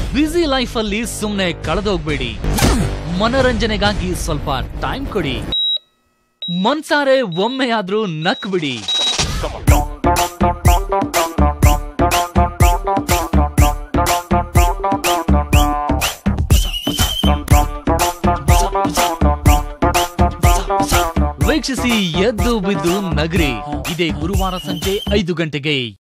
Busy life ಅಲ್ಲಿ ಸುಮ್ನೆ ಕಳೆದೋಗ್ಬೇಡಿ. ಮನರಂಜನೆಗಾಗಿ ಸ್ವಲ್ಪ ಟೈಮ್ ಕೊಡಿ. ಮನ್ಸಾರೆ ಒಮ್ಮೆಯಾದ್ರೂ ನಕ್ಬಿಡಿ. ವೀಕ್ಷಿಸಿ ಎದ್ದು ಬಿದ್ದು ನಗರಿ. ಇದೇ ಗುರುವಾರ ಸಂಜೆ 5 ಗಂಟೆಗೆ.